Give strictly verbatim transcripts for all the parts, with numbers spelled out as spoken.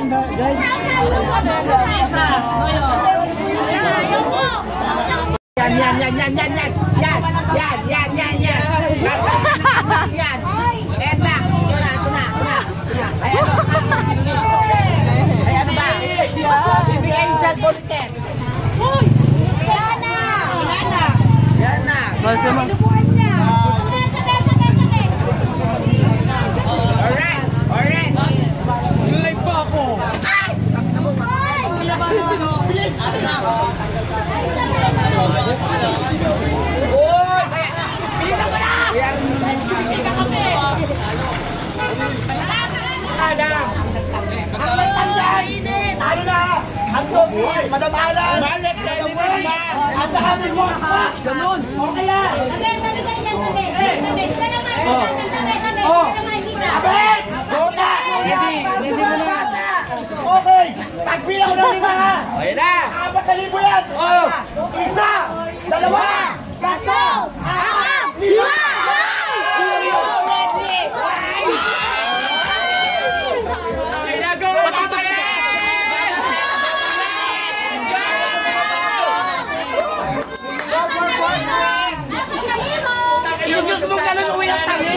guys. Yan, yan, yan, yan, yan, yan. Yan, yan, yan, yan, yan. Yan. Enak. Ito na, ito na, ito na. Ay, ano? Ay, ano ba? Bibigay yung cellphone ten. Yan na. Yan na. Alright, alright. Nilay pa ako. Ay! Oy! Bilisan mo na! Ada! Ang may tandaan! Talo na! Ang sobi! Madamalan! Malit! Madamalan ba? Ang dahanin mo! Ganun! Okay na! Sabi! Sabi kayo na! Sabi! Sabi! Sabi! Oh! Sabi! Gota! Ready! Ready mo na! Okay! Pagbilang ko ng lima ha! Okay na! Apat na libo yan! Oh! Isa! Dalawa! Tatlo! Apat! Lima! Yung gusto mong galang uwi ng tangi.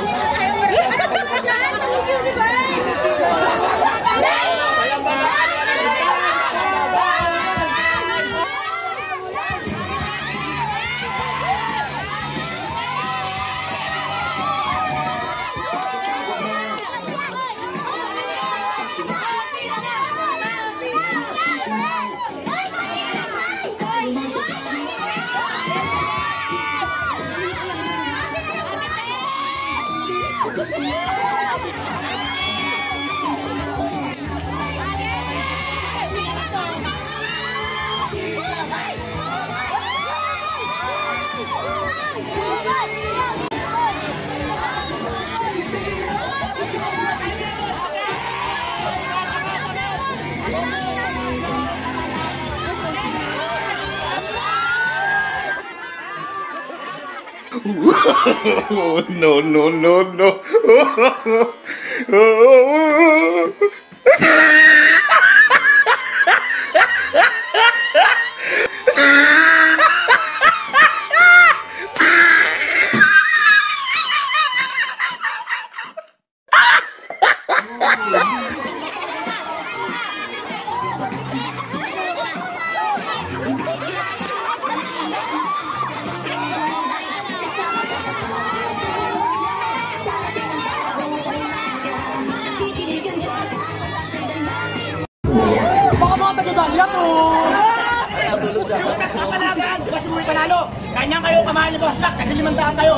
No, no, no, no. Kapanagan, bukas mo panalo. Kanyang kayo kamahal ni Boss Mac, kasi limandaan kayo.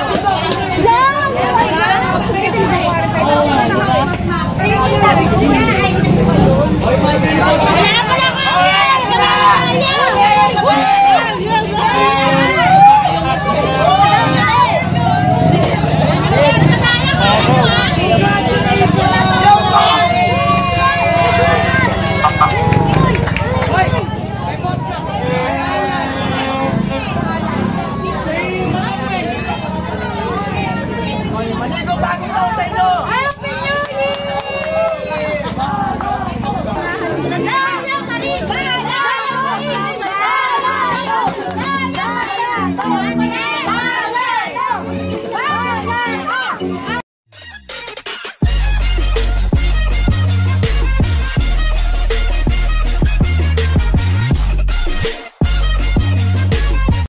Yeah!